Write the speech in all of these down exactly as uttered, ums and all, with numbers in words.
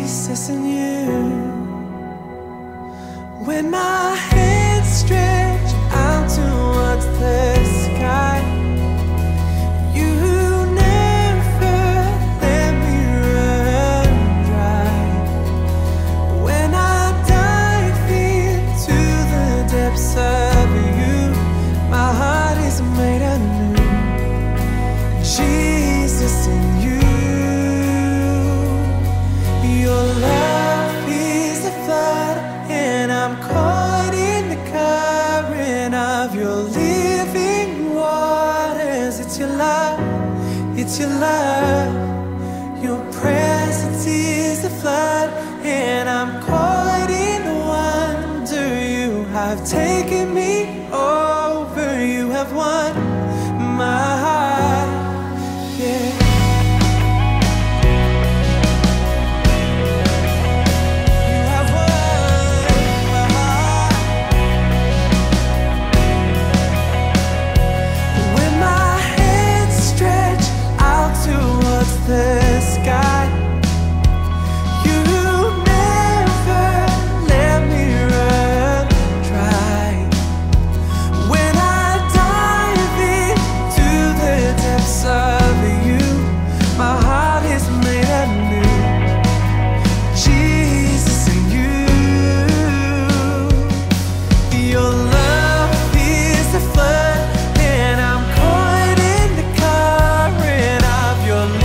Jesus in you. When my hands stretch out towards the sky, you never let me run dry. When I dive into the depths of you, my heart is made anew. Jesus in you. Your love is a flood, and I'm caught in the current of your living waters. It's your love, it's your love. Your presence is a flood, and I'm caught in the wonder. You have taken me over, you have won my heart, yeah. The sky, you never let me run dry. When I dive into the depths of you, my heart is made anew. Jesus in you. Your love is a flood, and I'm caught in the current of your love.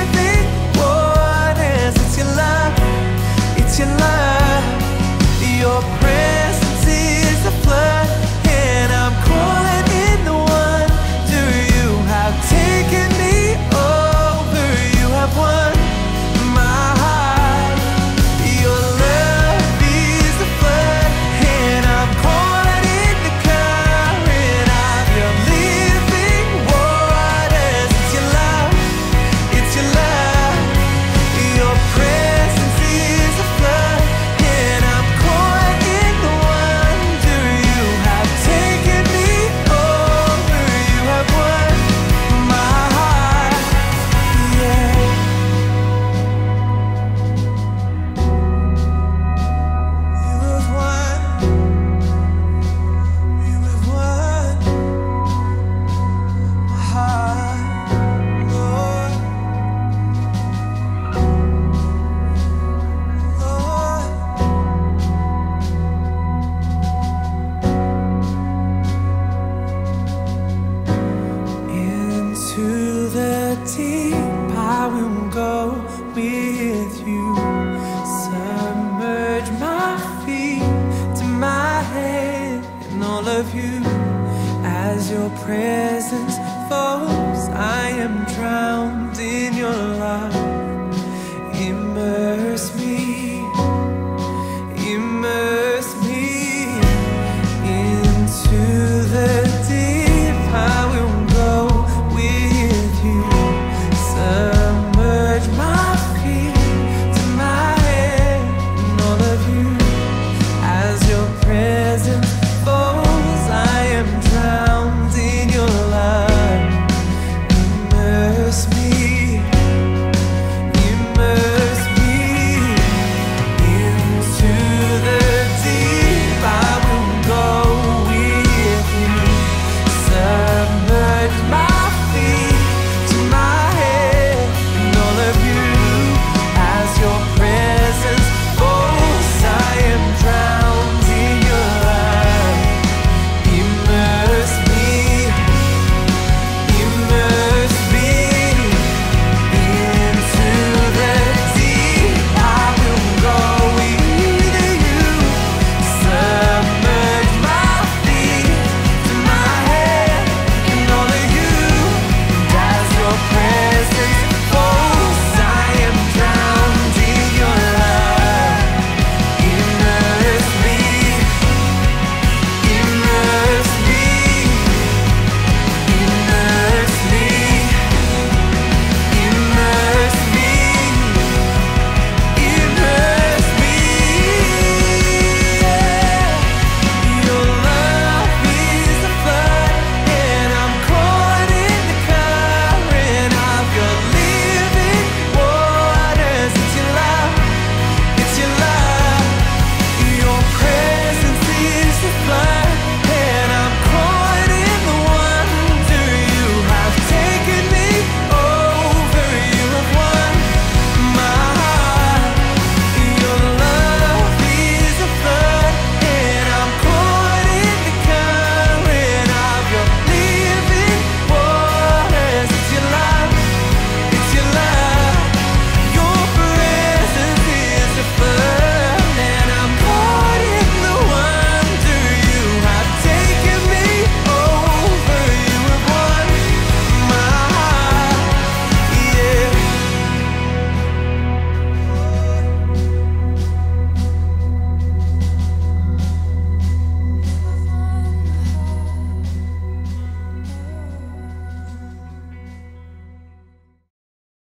Your presence is a flood, and I'm caught in the wonder. You have taken me over, you have won my heart. Your love is a flood, and I'm caught in the current of your living waters. It's your love, it's your love. Your presence is a flood, and I'm caught in the wonder. You have taken me over, you have won my heart, yeah. You have won, you have won my heart, Lord, Lord. Into the deep I will go with you. Submerge my feet to my head in all of you. As your presence falls, I